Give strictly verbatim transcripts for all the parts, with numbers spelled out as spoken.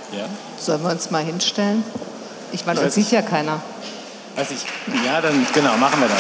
Ja. Sollen wir uns mal hinstellen? Ich meine, uns sieht ja keiner. Weiß ich. Ja, dann genau, machen wir das.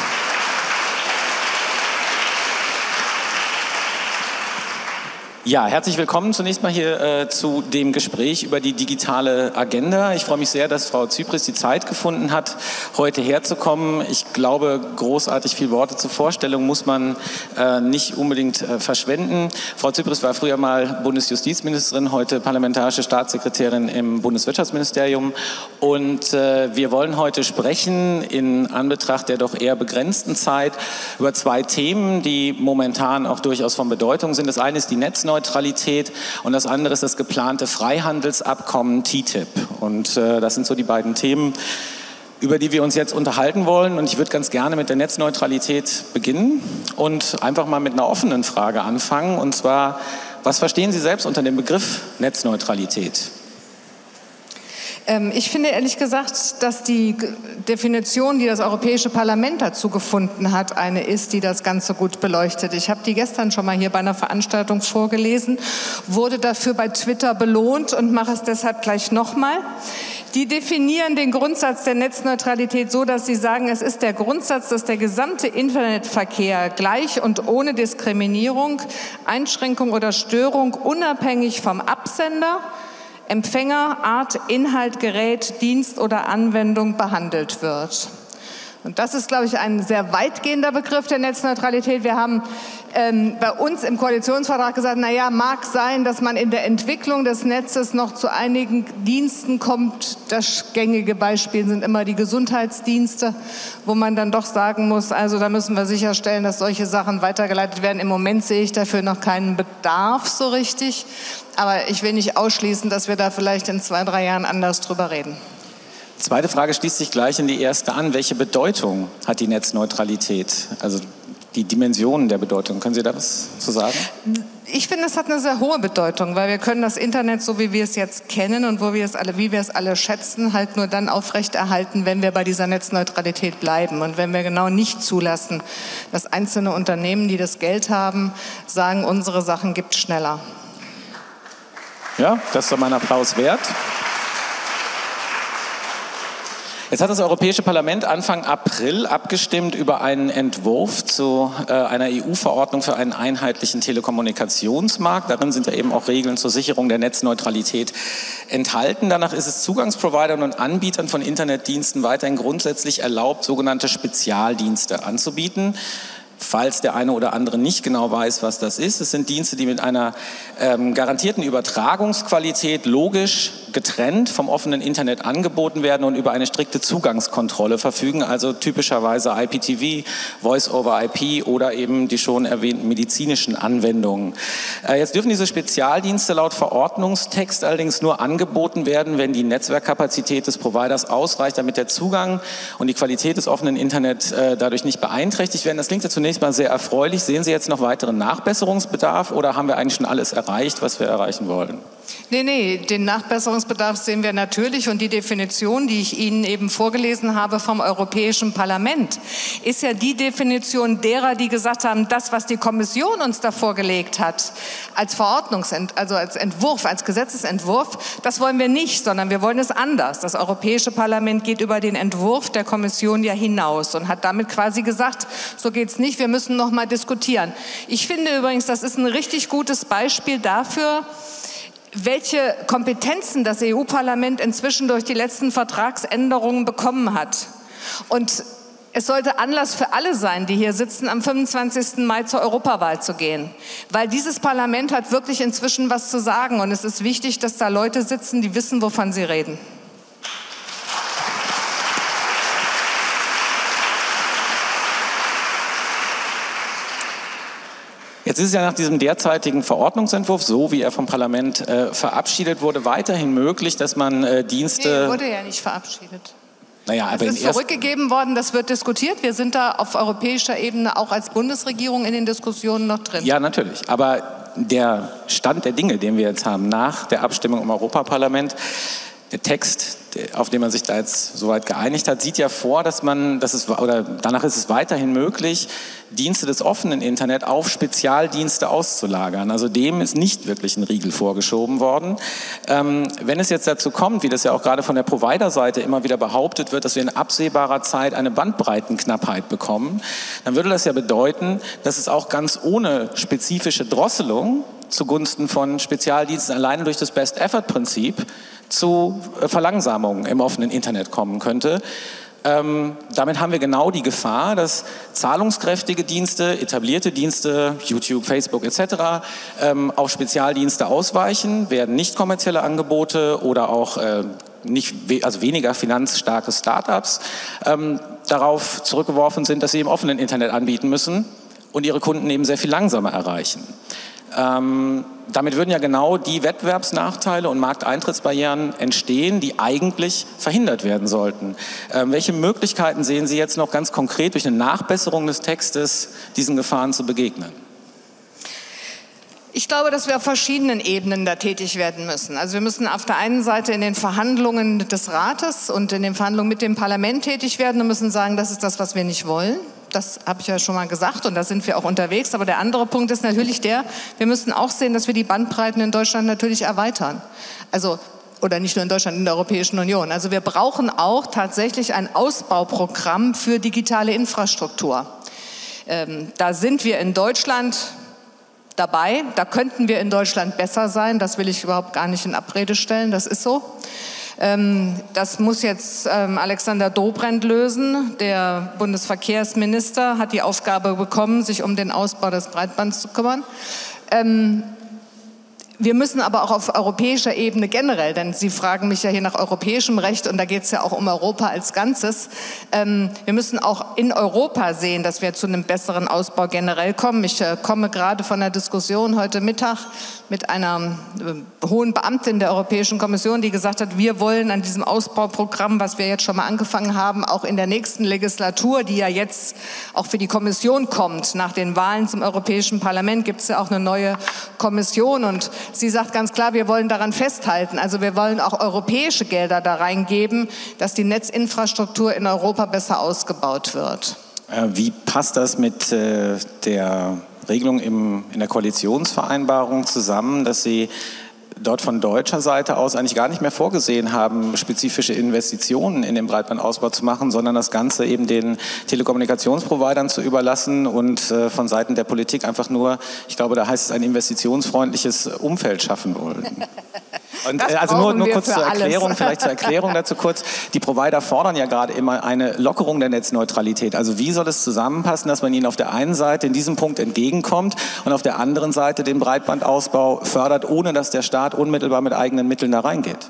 Ja, herzlich willkommen zunächst mal hier äh, zu dem Gespräch über die digitale Agenda. Ich freue mich sehr, dass Frau Zypries die Zeit gefunden hat, heute herzukommen. Ich glaube, großartig viele Worte zur Vorstellung muss man äh, nicht unbedingt äh, verschwenden. Frau Zypries war früher mal Bundesjustizministerin, heute parlamentarische Staatssekretärin im Bundeswirtschaftsministerium. Und äh, wir wollen heute sprechen, in Anbetracht der doch eher begrenzten Zeit, über zwei Themen, die momentan auch durchaus von Bedeutung sind. Das eine ist die Netzneutralität. Neutralität und das andere ist das geplante Freihandelsabkommen T T I P. Und äh, das sind so die beiden Themen, über die wir uns jetzt unterhalten wollen. Und ich würde ganz gerne mit der Netzneutralität beginnen und einfach mal mit einer offenen Frage anfangen. Und zwar, was verstehen Sie selbst unter dem Begriff Netzneutralität? Ich finde ehrlich gesagt, dass die Definition, die das Europäische Parlament dazu gefunden hat, eine ist, die das Ganze gut beleuchtet. Ich habe die gestern schon mal hier bei einer Veranstaltung vorgelesen, wurde dafür bei Twitter belohnt und mache es deshalb gleich nochmal. Die definieren den Grundsatz der Netzneutralität so, dass sie sagen, es ist der Grundsatz, dass der gesamte Internetverkehr gleich und ohne Diskriminierung, Einschränkung oder Störung unabhängig vom Absender, Empfänger, Art, Inhalt, Gerät, Dienst oder Anwendung behandelt wird. Und das ist, glaube ich, ein sehr weitgehender Begriff der Netzneutralität. Wir haben ähm, bei uns im Koalitionsvertrag gesagt, na ja, mag sein, dass man in der Entwicklung des Netzes noch zu einigen Diensten kommt. Das gängige Beispiel sind immer die Gesundheitsdienste, wo man dann doch sagen muss, also da müssen wir sicherstellen, dass solche Sachen weitergeleitet werden. Im Moment sehe ich dafür noch keinen Bedarf so richtig. Aber ich will nicht ausschließen, dass wir da vielleicht in zwei, drei Jahren anders drüber reden. Zweite Frage schließt sich gleich in die erste an. Welche Bedeutung hat die Netzneutralität? Also die Dimensionen der Bedeutung. Können Sie da was zu sagen? Ich finde, es hat eine sehr hohe Bedeutung, weil wir können das Internet, so wie wir es jetzt kennen und wo wir es alle, wie wir es alle schätzen, halt nur dann aufrechterhalten, wenn wir bei dieser Netzneutralität bleiben und wenn wir genau nicht zulassen, dass einzelne Unternehmen, die das Geld haben, sagen, unsere Sachen gibt es schneller. Ja, das ist doch mal ein Applaus wert. Jetzt hat das Europäische Parlament Anfang April abgestimmt über einen Entwurf zu äh, einer E U-Verordnung für einen einheitlichen Telekommunikationsmarkt. Darin sind ja eben auch Regeln zur Sicherung der Netzneutralität enthalten. Danach ist es Zugangsprovidern und Anbietern von Internetdiensten weiterhin grundsätzlich erlaubt, sogenannte Spezialdienste anzubieten. Falls der eine oder andere nicht genau weiß, was das ist. Es sind Dienste, die mit einer ähm, garantierten Übertragungsqualität logisch getrennt vom offenen Internet angeboten werden und über eine strikte Zugangskontrolle verfügen, also typischerweise I P T V, Voice-over-I P oder eben die schon erwähnten medizinischen Anwendungen. Äh, jetzt dürfen diese Spezialdienste laut Verordnungstext allerdings nur angeboten werden, wenn die Netzwerkkapazität des Providers ausreicht, damit der Zugang und die Qualität des offenen Internet äh, dadurch nicht beeinträchtigt werden. Das klingt ja zunächst mal sehr erfreulich. Sehen Sie jetzt noch weiteren Nachbesserungsbedarf oder haben wir eigentlich schon alles erreicht, was wir erreichen wollen? Nee, nee, den Nachbesserungsbedarf sehen wir natürlich und die Definition, die ich Ihnen eben vorgelesen habe vom Europäischen Parlament, ist ja die Definition derer, die gesagt haben, das, was die Kommission uns da vorgelegt hat, als Verordnungsent, also als Entwurf, als Gesetzesentwurf, das wollen wir nicht, sondern wir wollen es anders. Das Europäische Parlament geht über den Entwurf der Kommission ja hinaus und hat damit quasi gesagt, so geht's nicht, wir müssen noch mal diskutieren. Ich finde übrigens, das ist ein richtig gutes Beispiel dafür, welche Kompetenzen das E U-Parlament inzwischen durch die letzten Vertragsänderungen bekommen hat. Und es sollte Anlass für alle sein, die hier sitzen, am fünfundzwanzigsten Mai zur Europawahl zu gehen. Weil dieses Parlament hat wirklich inzwischen was zu sagen. Und es ist wichtig, dass da Leute sitzen, die wissen, wovon sie reden. Jetzt ist es ja nach diesem derzeitigen Verordnungsentwurf, so wie er vom Parlament äh, verabschiedet wurde, weiterhin möglich, dass man äh, Dienste... Nee, wurde ja nicht verabschiedet. Naja, aber es ist zurückgegeben worden, das wird diskutiert. Wir sind da auf europäischer Ebene auch als Bundesregierung in den Diskussionen noch drin. Ja, natürlich. Aber der Stand der Dinge, den wir jetzt haben nach der Abstimmung im Europaparlament, der Text, auf den man sich da jetzt soweit geeinigt hat, sieht ja vor, dass man, dass es, oder danach ist es weiterhin möglich, Dienste des offenen Internet auf Spezialdienste auszulagern. Also dem ist nicht wirklich ein Riegel vorgeschoben worden. Ähm, wenn es jetzt dazu kommt, wie das ja auch gerade von der Provider-Seite immer wieder behauptet wird, dass wir in absehbarer Zeit eine Bandbreitenknappheit bekommen, dann würde das ja bedeuten, dass es auch ganz ohne spezifische Drosselung zugunsten von Spezialdiensten alleine durch das Best-Effort-Prinzip zu Verlangsamungen im offenen Internet kommen könnte. Ähm, damit haben wir genau die Gefahr, dass zahlungskräftige Dienste, etablierte Dienste, YouTube, Facebook et cetera, ähm, auf Spezialdienste ausweichen, werden nicht kommerzielle Angebote oder auch äh, nicht, also weniger finanzstarke Startups ähm, darauf zurückgeworfen sind, dass sie im offenen Internet anbieten müssen und ihre Kunden eben sehr viel langsamer erreichen. Ähm, damit würden ja genau die Wettbewerbsnachteile und Markteintrittsbarrieren entstehen, die eigentlich verhindert werden sollten. Ähm, welche Möglichkeiten sehen Sie jetzt noch ganz konkret durch eine Nachbesserung des Textes, diesen Gefahren zu begegnen? Ich glaube, dass wir auf verschiedenen Ebenen da tätig werden müssen. Also wir müssen auf der einen Seite in den Verhandlungen des Rates und in den Verhandlungen mit dem Parlament tätig werden und müssen sagen, das ist das, was wir nicht wollen. Das habe ich ja schon mal gesagt und da sind wir auch unterwegs. Aber der andere Punkt ist natürlich der, wir müssen auch sehen, dass wir die Bandbreiten in Deutschland natürlich erweitern. Also, oder nicht nur in Deutschland, in der Europäischen Union. Also wir brauchen auch tatsächlich ein Ausbauprogramm für digitale Infrastruktur. Ähm, da sind wir in Deutschland dabei. Da könnten wir in Deutschland besser sein. Das will ich überhaupt gar nicht in Abrede stellen. Das ist so. Das muss jetzt Alexander Dobrindt lösen. Der Bundesverkehrsminister hat die Aufgabe bekommen, sich um den Ausbau des Breitbands zu kümmern. Wir müssen aber auch auf europäischer Ebene generell, denn Sie fragen mich ja hier nach europäischem Recht und da geht es ja auch um Europa als Ganzes. Ähm, wir müssen auch in Europa sehen, dass wir zu einem besseren Ausbau generell kommen. Ich äh, komme gerade von einer Diskussion heute Mittag mit einer äh, hohen Beamtin der Europäischen Kommission, die gesagt hat, wir wollen an diesem Ausbauprogramm, was wir jetzt schon mal angefangen haben, auch in der nächsten Legislatur, die ja jetzt auch für die Kommission kommt, nach den Wahlen zum Europäischen Parlament gibt es ja auch eine neue Kommission und sie sagt ganz klar, wir wollen daran festhalten. Also wir wollen auch europäische Gelder da reingeben, dass die Netzinfrastruktur in Europa besser ausgebaut wird. Wie passt das mit äh, der Regelung im, in der Koalitionsvereinbarung zusammen, dass Sie dort von deutscher Seite aus eigentlich gar nicht mehr vorgesehen haben, spezifische Investitionen in den Breitbandausbau zu machen, sondern das Ganze eben den Telekommunikationsprovidern zu überlassen und äh, von Seiten der Politik einfach nur, ich glaube, da heißt es, ein investitionsfreundliches Umfeld schaffen wollen. Und, äh, also nur, nur kurz zur Erklärung, alles. vielleicht zur Erklärung dazu kurz. Die Provider fordern ja gerade immer eine Lockerung der Netzneutralität. Also wie soll es zusammenpassen, dass man ihnen auf der einen Seite in diesem Punkt entgegenkommt und auf der anderen Seite den Breitbandausbau fördert, ohne dass der Staat unmittelbar mit eigenen Mitteln da reingeht?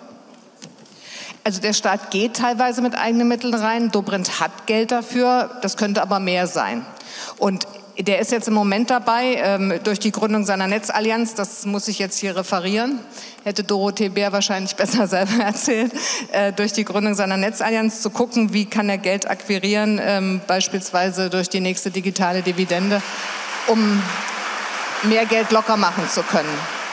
Also der Staat geht teilweise mit eigenen Mitteln rein. Dobrindt hat Geld dafür, das könnte aber mehr sein. Und der ist jetzt im Moment dabei, ähm, durch die Gründung seiner Netzallianz, das muss ich jetzt hier referieren, hätte Dorothee Bär wahrscheinlich besser selber erzählt, äh, durch die Gründung seiner Netzallianz zu gucken, wie kann er Geld akquirieren, ähm, beispielsweise durch die nächste digitale Dividende, um mehr Geld locker machen zu können.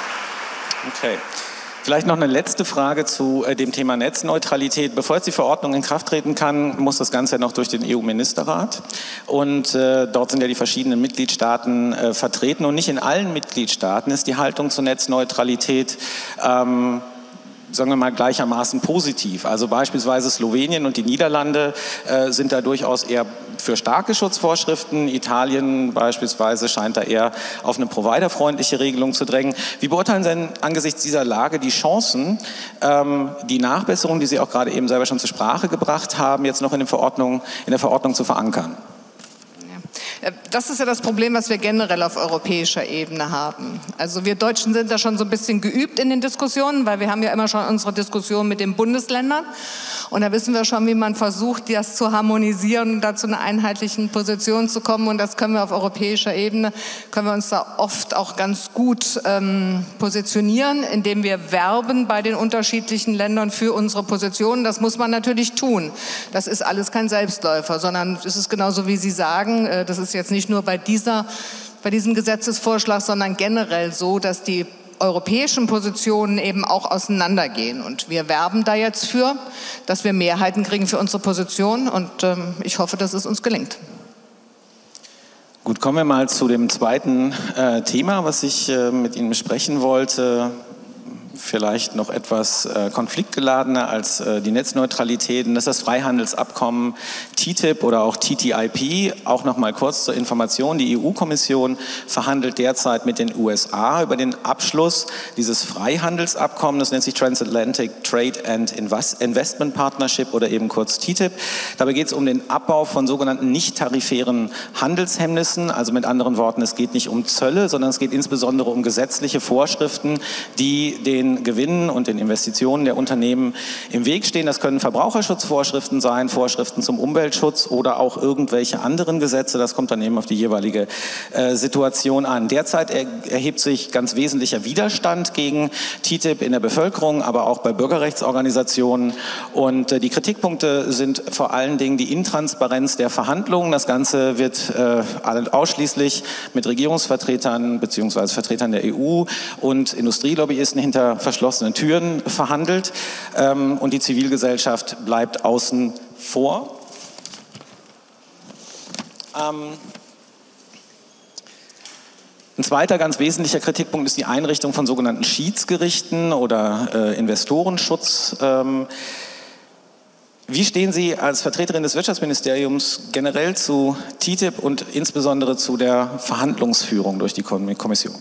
Okay. Vielleicht noch eine letzte Frage zu äh, dem Thema Netzneutralität. Bevor jetzt die Verordnung in Kraft treten kann, muss das Ganze ja noch durch den E U-Ministerrat. Und äh, dort sind ja die verschiedenen Mitgliedstaaten äh, vertreten. Und nicht in allen Mitgliedstaaten ist die Haltung zur Netzneutralität ähm, sagen wir mal, gleichermaßen positiv. Also beispielsweise Slowenien und die Niederlande äh, sind da durchaus eher für starke Schutzvorschriften. Italien beispielsweise scheint da eher auf eine providerfreundliche Regelung zu drängen. Wie beurteilen Sie denn angesichts dieser Lage die Chancen, ähm, die Nachbesserung, die Sie auch gerade eben selber schon zur Sprache gebracht haben, jetzt noch in, den Verordnung, in der Verordnung zu verankern? Das ist ja das Problem, was wir generell auf europäischer Ebene haben. Also wir Deutschen sind da schon so ein bisschen geübt in den Diskussionen, weil wir haben ja immer schon unsere Diskussion mit den Bundesländern. Und da wissen wir schon, wie man versucht, das zu harmonisieren und da zu einer einheitlichen Position zu kommen. Und das können wir auf europäischer Ebene, können wir uns da oft auch ganz gut ähm, positionieren, indem wir werben bei den unterschiedlichen Ländern für unsere Positionen. Das muss man natürlich tun. Das ist alles kein Selbstläufer, sondern es ist genauso, wie Sie sagen, das ist jetzt nicht nur bei, dieser, bei diesem Gesetzesvorschlag, sondern generell so, dass die europäischen Positionen eben auch auseinandergehen. Und wir werben da jetzt für, dass wir Mehrheiten kriegen für unsere Position. Und ähm, ich hoffe, dass es uns gelingt. Gut, kommen wir mal zu dem zweiten äh, Thema, was ich äh, mit Ihnen besprechen wollte. Vielleicht noch etwas äh, konfliktgeladener als äh, die Netzneutralität. Und das ist das Freihandelsabkommen T T I P oder auch T T I P. Auch noch mal kurz zur Information. Die E U-Kommission verhandelt derzeit mit den U S A über den Abschluss dieses Freihandelsabkommens. Das nennt sich Transatlantic Trade and Investment Partnership oder eben kurz T T I P. Dabei geht es um den Abbau von sogenannten nicht-tarifären Handelshemmnissen. Also mit anderen Worten, es geht nicht um Zölle, sondern es geht insbesondere um gesetzliche Vorschriften, die den Gewinnen und den Investitionen der Unternehmen im Weg stehen. Das können Verbraucherschutzvorschriften sein, Vorschriften zum Umweltschutz oder auch irgendwelche anderen Gesetze. Das kommt dann eben auf die jeweilige äh, Situation an. Derzeit er, erhebt sich ganz wesentlicher Widerstand gegen T T I P in der Bevölkerung, aber auch bei Bürgerrechtsorganisationen. Und äh, die Kritikpunkte sind vor allen Dingen die Intransparenz der Verhandlungen. Das Ganze wird äh, ausschließlich mit Regierungsvertretern bzw. Vertretern der E U und Industrielobbyisten hinter verschlossenen Türen verhandelt, ähm, und die Zivilgesellschaft bleibt außen vor. Ähm, Ein zweiter ganz wesentlicher Kritikpunkt ist die Einrichtung von sogenannten Schiedsgerichten oder äh, Investorenschutz. Ähm, Wie stehen Sie als Vertreterin des Wirtschaftsministeriums generell zu T T I P und insbesondere zu der Verhandlungsführung durch die Kommission?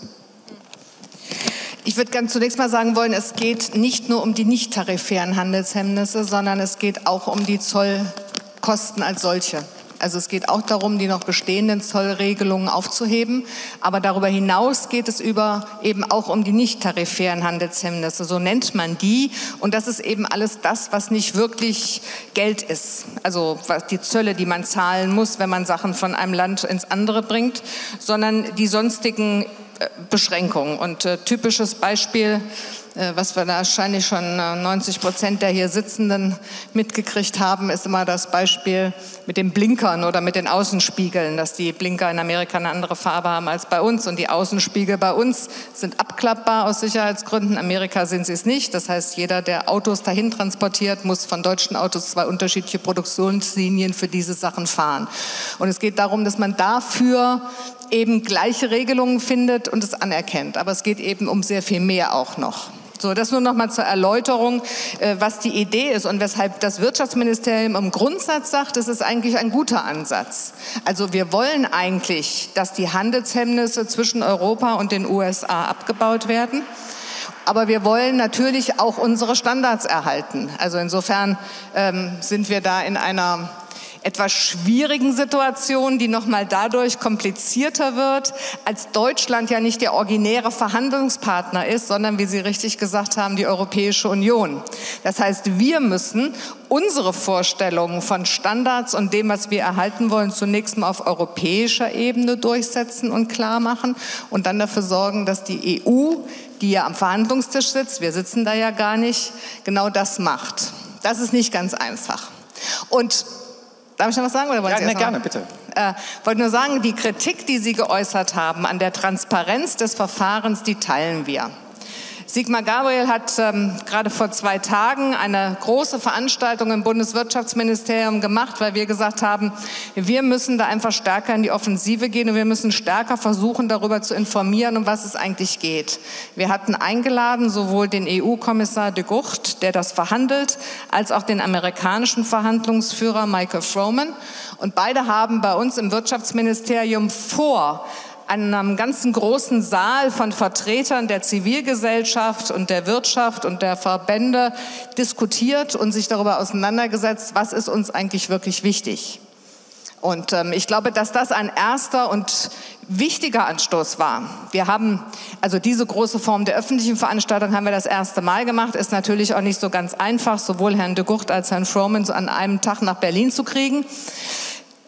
Ich würde ganz zunächst mal sagen wollen, es geht nicht nur um die nicht tarifären Handelshemmnisse, sondern es geht auch um die Zollkosten als solche. Also es geht auch darum, die noch bestehenden Zollregelungen aufzuheben. Aber darüber hinaus geht es über eben auch um die nicht tarifären Handelshemmnisse. So nennt man die. Und das ist eben alles das, was nicht wirklich Geld ist. Also die Zölle, die man zahlen muss, wenn man Sachen von einem Land ins andere bringt, sondern die sonstigen Beschränkungen. Und äh, typisches Beispiel, äh, was wir da wahrscheinlich schon äh, neunzig Prozent der hier Sitzenden mitgekriegt haben, ist immer das Beispiel mit den Blinkern oder mit den Außenspiegeln, dass die Blinker in Amerika eine andere Farbe haben als bei uns und die Außenspiegel bei uns sind abklappbar aus Sicherheitsgründen. In Amerika sind sie es nicht. Das heißt, jeder, der Autos dahin transportiert, muss von deutschen Autos zwei unterschiedliche Produktionslinien für diese Sachen fahren. Und es geht darum, dass man dafür eben gleiche Regelungen findet und es anerkennt. Aber es geht eben um sehr viel mehr auch noch. So, das nur noch mal zur Erläuterung, was die Idee ist und weshalb das Wirtschaftsministerium im Grundsatz sagt, es ist eigentlich ein guter Ansatz. Also wir wollen eigentlich, dass die Handelshemmnisse zwischen Europa und den U S A abgebaut werden. Aber wir wollen natürlich auch unsere Standards erhalten. Also insofern ähm, sind wir da in einer etwas schwierigen Situation, die noch mal dadurch komplizierter wird, als Deutschland ja nicht der originäre Verhandlungspartner ist, sondern, wie Sie richtig gesagt haben, die Europäische Union. Das heißt, wir müssen unsere Vorstellungen von Standards und dem, was wir erhalten wollen, zunächst mal auf europäischer Ebene durchsetzen und klar machen und dann dafür sorgen, dass die E U, die ja am Verhandlungstisch sitzt, wir sitzen da ja gar nicht, genau das macht. Das ist nicht ganz einfach. Und darf ich noch was sagen? Oder wollen ja, Sie ne, erst gerne, noch? bitte. Äh, wollte nur sagen, die Kritik, die Sie geäußert haben an der Transparenz des Verfahrens, die teilen wir. Sigmar Gabriel hat ähm, gerade vor zwei Tagen eine große Veranstaltung im Bundeswirtschaftsministerium gemacht, weil wir gesagt haben, wir müssen da einfach stärker in die Offensive gehen und wir müssen stärker versuchen, darüber zu informieren, um was es eigentlich geht. Wir hatten eingeladen sowohl den E U-Kommissar de Gucht, der das verhandelt, als auch den amerikanischen Verhandlungsführer Michael Froman. Und beide haben bei uns im Wirtschaftsministerium vor an einem ganzen großen Saal von Vertretern der Zivilgesellschaft und der Wirtschaft und der Verbände diskutiert und sich darüber auseinandergesetzt, was ist uns eigentlich wirklich wichtig. Und ähm, ich glaube, dass das ein erster und wichtiger Anstoß war. Wir haben, also diese große Form der öffentlichen Veranstaltung haben wir das erste Mal gemacht, ist natürlich auch nicht so ganz einfach, sowohl Herrn de Gucht als Herrn Froman so an einem Tag nach Berlin zu kriegen.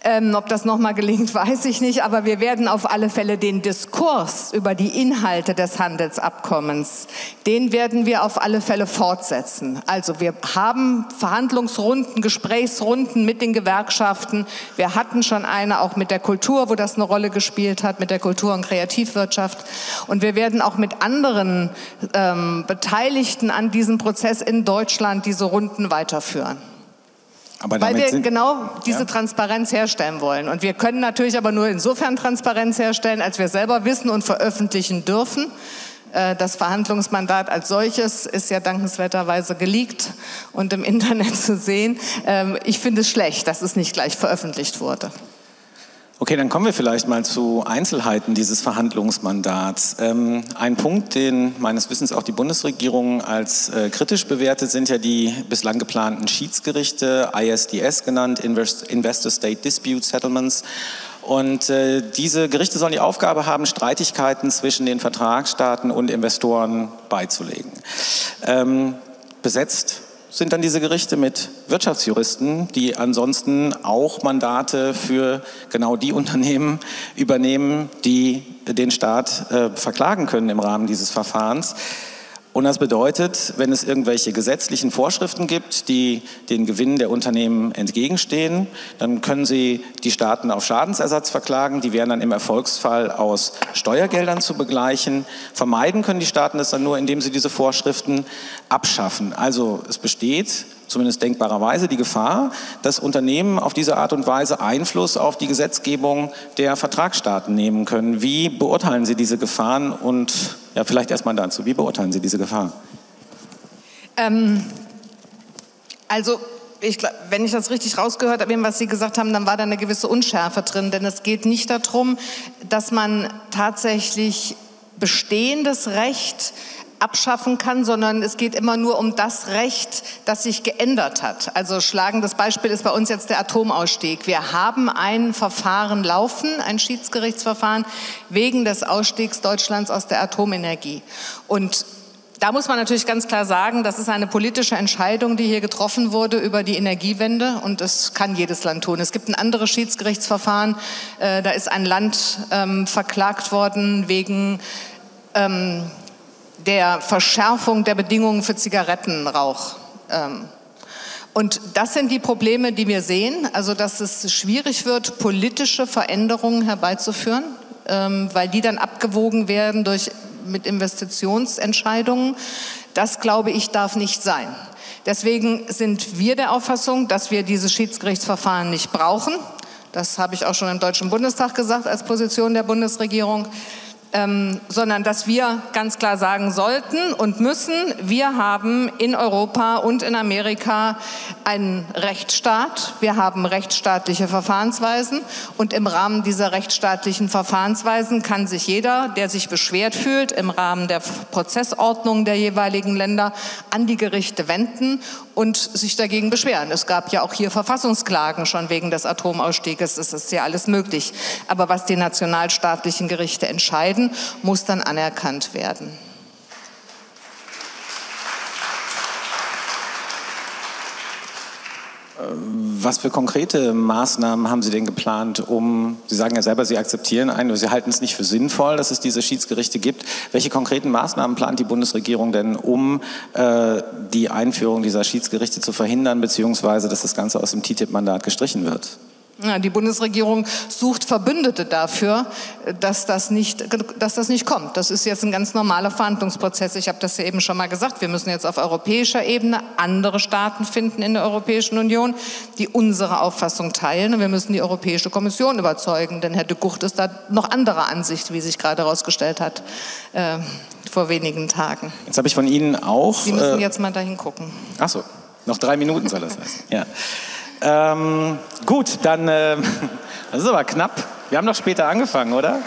Ähm, ob das nochmal gelingt, weiß ich nicht, aber wir werden auf alle Fälle den Diskurs über die Inhalte des Handelsabkommens, den werden wir auf alle Fälle fortsetzen. Also wir haben Verhandlungsrunden, Gesprächsrunden mit den Gewerkschaften. Wir hatten schon eine auch mit der Kultur, wo das eine Rolle gespielt hat, mit der Kultur- und Kreativwirtschaft. Und wir werden auch mit anderen ähm, Beteiligten an diesem Prozess in Deutschland diese Runden weiterführen. Aber Weil wir sind, genau diese ja. Transparenz herstellen wollen. Und wir können natürlich aber nur insofern Transparenz herstellen, als wir selber wissen und veröffentlichen dürfen. Das Verhandlungsmandat als solches ist ja dankenswerterweise geleakt und im Internet zu sehen. Ich finde es schlecht, dass es nicht gleich veröffentlicht wurde. Okay, dann kommen wir vielleicht mal zu Einzelheiten dieses Verhandlungsmandats. Ähm, ein Punkt, den meines Wissens auch die Bundesregierung als äh, kritisch bewertet, sind ja die bislang geplanten Schiedsgerichte, I S D S genannt, Investor State Dispute Settlements. Und äh, diese Gerichte sollen die Aufgabe haben, Streitigkeiten zwischen den Vertragsstaaten und Investoren beizulegen. Ähm, besetzt sind dann diese Gerichte mit Wirtschaftsjuristen, die ansonsten auch Mandate für genau die Unternehmen übernehmen, die den Staat äh, verklagen können im Rahmen dieses Verfahrens. Und das bedeutet, wenn es irgendwelche gesetzlichen Vorschriften gibt, die den Gewinn der Unternehmen entgegenstehen, dann können sie die Staaten auf Schadensersatz verklagen. Die wären dann im Erfolgsfall aus Steuergeldern zu begleichen. Vermeiden können die Staaten das dann nur, indem sie diese Vorschriften abschaffen. Also es besteht, zumindest denkbarerweise, die Gefahr, dass Unternehmen auf diese Art und Weise Einfluss auf die Gesetzgebung der Vertragsstaaten nehmen können. Wie beurteilen Sie diese Gefahren und ja, vielleicht erstmal dazu, wie beurteilen Sie diese Gefahr? Ähm, also, ich, wenn ich das richtig rausgehört habe, was Sie gesagt haben, dann war da eine gewisse Unschärfe drin, denn es geht nicht darum, dass man tatsächlich bestehendes Recht abschaffen kann, sondern es geht immer nur um das Recht, das sich geändert hat. Also schlagendes Beispiel ist bei uns jetzt der Atomausstieg. Wir haben ein Verfahren laufen, ein Schiedsgerichtsverfahren wegen des Ausstiegs Deutschlands aus der Atomenergie. Und da muss man natürlich ganz klar sagen, das ist eine politische Entscheidung, die hier getroffen wurde über die Energiewende, und das kann jedes Land tun. Es gibt ein anderes Schiedsgerichtsverfahren, äh, da ist ein Land ähm, verklagt worden wegen ähm, der Verschärfung der Bedingungen für Zigarettenrauch. Und das sind die Probleme, die wir sehen, also dass es schwierig wird, politische Veränderungen herbeizuführen, weil die dann abgewogen werden durch, mit Investitionsentscheidungen. Das, glaube ich, darf nicht sein. Deswegen sind wir der Auffassung, dass wir dieses Schiedsgerichtsverfahren nicht brauchen. Das habe ich auch schon im Deutschen Bundestag gesagt als Position der Bundesregierung. Ähm, sondern dass wir ganz klar sagen sollten und müssen, wir haben in Europa und in Amerika einen Rechtsstaat, wir haben rechtsstaatliche Verfahrensweisen, und im Rahmen dieser rechtsstaatlichen Verfahrensweisen kann sich jeder, der sich beschwert fühlt, im Rahmen der Prozessordnung der jeweiligen Länder an die Gerichte wenden und sich dagegen beschweren. Es gab ja auch hier Verfassungsklagen schon wegen des Atomausstieges, es ist ja alles möglich. Aber was die nationalstaatlichen Gerichte entscheiden, muss dann anerkannt werden. Was für konkrete Maßnahmen haben Sie denn geplant, um, Sie sagen ja selber, Sie akzeptieren einen, Sie halten es nicht für sinnvoll, dass es diese Schiedsgerichte gibt. Welche konkreten Maßnahmen plant die Bundesregierung denn, um äh, die Einführung dieser Schiedsgerichte zu verhindern, beziehungsweise dass das Ganze aus dem T T I P-Mandat gestrichen wird? Ja, die Bundesregierung sucht Verbündete dafür, dass das nicht, dass das nicht kommt. Das ist jetzt ein ganz normaler Verhandlungsprozess. Ich habe das ja eben schon mal gesagt. Wir müssen jetzt auf europäischer Ebene andere Staaten finden in der Europäischen Union, die unsere Auffassung teilen. Und wir müssen die Europäische Kommission überzeugen, denn Herr de Gucht ist da noch anderer Ansicht, wie sich gerade herausgestellt hat, äh, vor wenigen Tagen. Jetzt habe ich von Ihnen auch... Sie müssen äh, jetzt mal dahin gucken. Ach so, noch drei Minuten soll das heißen. Ja. Ähm, gut, dann, äh, das ist aber knapp. Wir haben doch später angefangen, oder?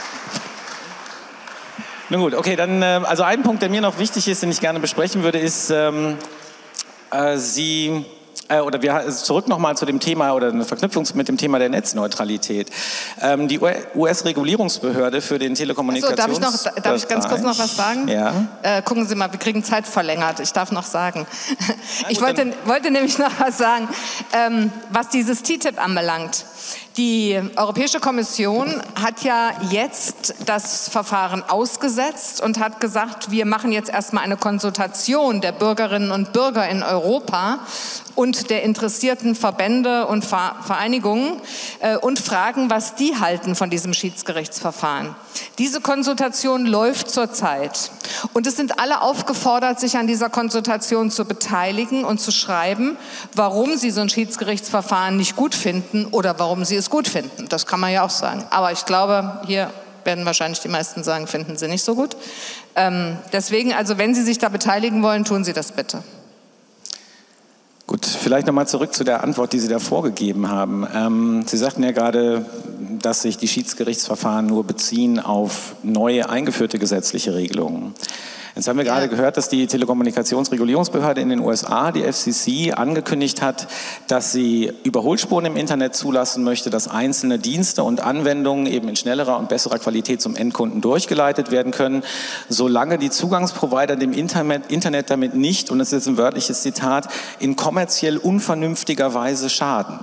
Nun gut, okay, dann, äh, also ein Punkt, der mir noch wichtig ist, den ich gerne besprechen würde, ist, ähm, äh, Sie, äh, oder wir also zurück nochmal zu dem Thema oder eine Verknüpfung mit dem Thema der Netzneutralität. Ähm, die U S-Regulierungsbehörde für den Telekommunikations... Achso, darf ich noch, darf ich ganz kurz noch was sagen? Ja. Äh, gucken Sie mal, wir kriegen Zeit verlängert. Ich darf noch sagen. Ich wollte, wollte nämlich noch was sagen, ähm, was dieses T T I P anbelangt. Die Europäische Kommission hat ja jetzt das Verfahren ausgesetzt und hat gesagt, wir machen jetzt erstmal eine Konsultation der Bürgerinnen und Bürger in Europa und der interessierten Verbände und Vereinigungen äh, und fragen, was die halten von diesem Schiedsgerichtsverfahren. Diese Konsultation läuft zurzeit und es sind alle aufgefordert, sich an dieser Konsultation zu beteiligen und zu schreiben, warum sie so ein Schiedsgerichtsverfahren nicht gut finden oder warum sie es gut finden. Das kann man ja auch sagen. Aber ich glaube, hier werden wahrscheinlich die meisten sagen, finden sie nicht so gut. Ähm, deswegen, also wenn Sie sich da beteiligen wollen, tun Sie das bitte. Gut, vielleicht nochmal zurück zu der Antwort, die Sie da vorgegeben haben. Ähm, Sie sagten ja gerade, dass sich die Schiedsgerichtsverfahren nur beziehen auf neue eingeführte gesetzliche Regelungen. Jetzt haben wir gerade gehört, dass die Telekommunikationsregulierungsbehörde in den U S A, die F C C, angekündigt hat, dass sie Überholspuren im Internet zulassen möchte, dass einzelne Dienste und Anwendungen eben in schnellerer und besserer Qualität zum Endkunden durchgeleitet werden können, solange die Zugangsprovider dem Internet, Internet damit nicht, und das ist jetzt ein wörtliches Zitat, in kommerziell unvernünftiger Weise schaden.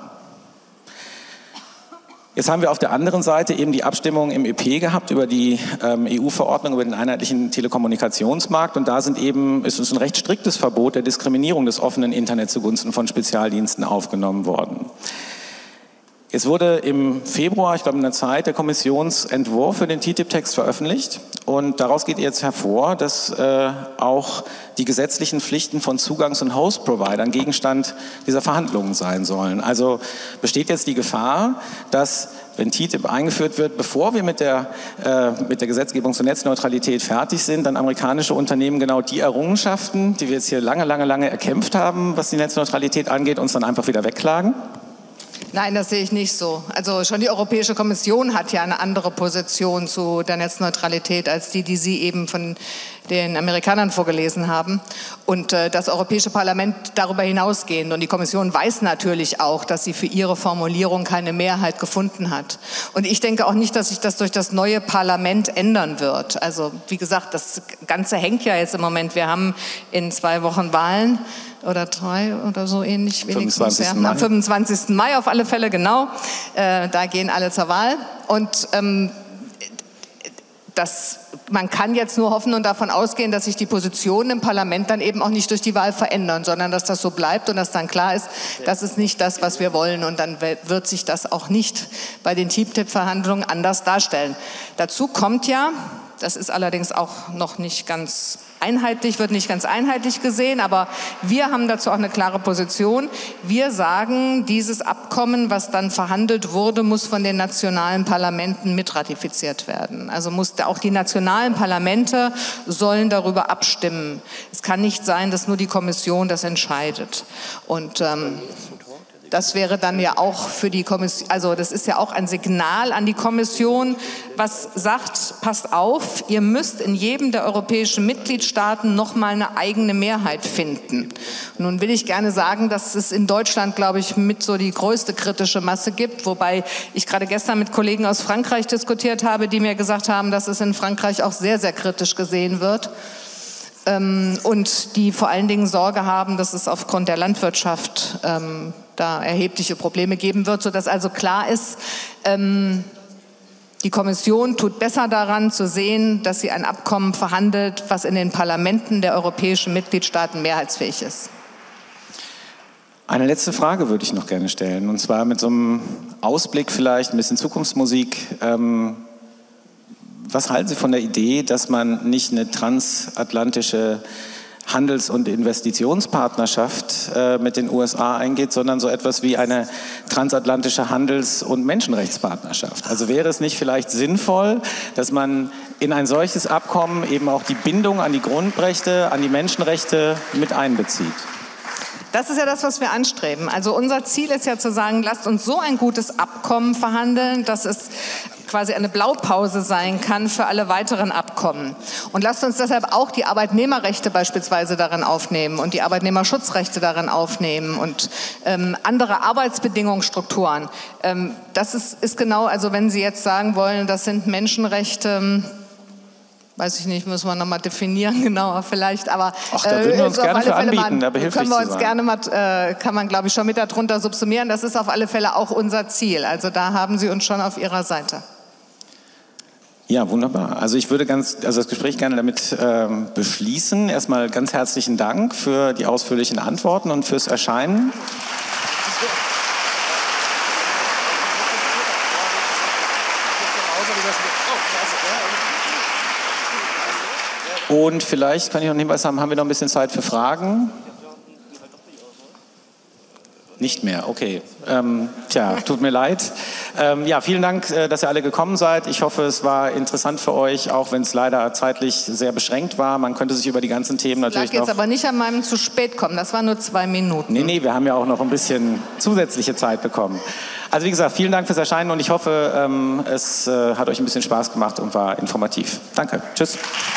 Jetzt haben wir auf der anderen Seite eben die Abstimmung im E P gehabt über die ähm, E U-Verordnung über den einheitlichen Telekommunikationsmarkt und da sind eben, ist uns ein recht striktes Verbot der Diskriminierung des offenen Internets zugunsten von Spezialdiensten aufgenommen worden. Es wurde im Februar, ich glaube in der Zeit, der Kommissionsentwurf für den T T I P-Text veröffentlicht und daraus geht jetzt hervor, dass äh, auch die gesetzlichen Pflichten von Zugangs- und Host-Providern Gegenstand dieser Verhandlungen sein sollen. Also besteht jetzt die Gefahr, dass, wenn T T I P eingeführt wird, bevor wir mit der, äh, mit der Gesetzgebung zur Netzneutralität fertig sind, dann amerikanische Unternehmen genau die Errungenschaften, die wir jetzt hier lange, lange, lange erkämpft haben, was die Netzneutralität angeht, uns dann einfach wieder wegklagen? Nein, das sehe ich nicht so. Also schon die Europäische Kommission hat ja eine andere Position zu der Netzneutralität als die, die Sie eben von den Amerikanern vorgelesen haben. Und äh, das Europäische Parlament darüber hinausgehend. Und die Kommission weiß natürlich auch, dass sie für ihre Formulierung keine Mehrheit gefunden hat. Und ich denke auch nicht, dass sich das durch das neue Parlament ändern wird. Also wie gesagt, das Ganze hängt ja jetzt im Moment. Wir haben in zwei Wochen Wahlen. Oder drei oder so ähnlich wenigstens. Ja. Am fünfundzwanzigsten Mai auf alle Fälle, genau. Äh, da gehen alle zur Wahl. Und ähm, das, man kann jetzt nur hoffen und davon ausgehen, dass sich die Positionen im Parlament dann eben auch nicht durch die Wahl verändern, sondern dass das so bleibt und dass dann klar ist, das ist nicht das, was wir wollen. Und dann wird sich das auch nicht bei den T T I P-Verhandlungen anders darstellen. Dazu kommt ja, das ist allerdings auch noch nicht ganz einheitlich, wird nicht ganz einheitlich gesehen, aber wir haben dazu auch eine klare Position. Wir sagen, dieses Abkommen, was dann verhandelt wurde, muss von den nationalen Parlamenten mitratifiziert werden. Also muss auch die nationalen Parlamente sollen darüber abstimmen. Es kann nicht sein, dass nur die Kommission das entscheidet. Und ähm, das wäre dann ja auch für die Kommission, also das ist ja auch ein Signal an die Kommission, was sagt, passt auf, ihr müsst in jedem der europäischen Mitgliedstaaten noch mal eine eigene Mehrheit finden. Nun will ich gerne sagen, dass es in Deutschland, glaube ich, mit so die größte kritische Masse gibt, wobei ich gerade gestern mit Kollegen aus Frankreich diskutiert habe, die mir gesagt haben, dass es in Frankreich auch sehr, sehr kritisch gesehen wird. Und die vor allen Dingen Sorge haben, dass es aufgrund der Landwirtschaft ähm, da erhebliche Probleme geben wird, sodass also klar ist, ähm, die Kommission tut besser daran zu sehen, dass sie ein Abkommen verhandelt, was in den Parlamenten der europäischen Mitgliedstaaten mehrheitsfähig ist. Eine letzte Frage würde ich noch gerne stellen, und zwar mit so einem Ausblick vielleicht, ein bisschen Zukunftsmusik. Ähm, Was halten Sie von der Idee, dass man nicht eine transatlantische Handels- und Investitionspartnerschaft äh, mit den U S A eingeht, sondern so etwas wie eine transatlantische Handels- und Menschenrechtspartnerschaft? Also wäre es nicht vielleicht sinnvoll, dass man in ein solches Abkommen eben auch die Bindung an die Grundrechte, an die Menschenrechte mit einbezieht? Das ist ja das, was wir anstreben. Also unser Ziel ist ja zu sagen, lasst uns so ein gutes Abkommen verhandeln, dass es quasi eine Blaupause sein kann für alle weiteren Abkommen. Und lasst uns deshalb auch die Arbeitnehmerrechte beispielsweise darin aufnehmen und die Arbeitnehmerschutzrechte darin aufnehmen und ähm, andere Arbeitsbedingungsstrukturen. Ähm, das ist, ist genau, also wenn Sie jetzt sagen wollen, das sind Menschenrechte, weiß ich nicht, müssen wir nochmal definieren, genauer vielleicht, aber Ach, da würden wir uns äh, gerne für anbieten, mal, da behilflich können wir zu uns sein. gerne mal, äh, kann man glaube ich schon mit darunter subsumieren, das ist auf alle Fälle auch unser Ziel, also da haben Sie uns schon auf Ihrer Seite. Ja, wunderbar. Also ich würde ganz, also das Gespräch gerne damit ähm, beschließen. Erstmal ganz herzlichen Dank für die ausführlichen Antworten und fürs Erscheinen. Und vielleicht kann ich noch einen Hinweis haben, haben wir noch ein bisschen Zeit für Fragen? Nicht mehr, okay. Ähm, tja, tut mir leid. Ähm, ja, vielen Dank, äh, dass ihr alle gekommen seid. Ich hoffe, es war interessant für euch, auch wenn es leider zeitlich sehr beschränkt war. Man könnte sich über die ganzen Themen natürlich lag jetzt noch... aber nicht an meinem zu spät kommen, das waren nur zwei Minuten. Nee, nee, wir haben ja auch noch ein bisschen zusätzliche Zeit bekommen. Also wie gesagt, vielen Dank fürs Erscheinen und ich hoffe, ähm, es äh, hat euch ein bisschen Spaß gemacht und war informativ. Danke, tschüss.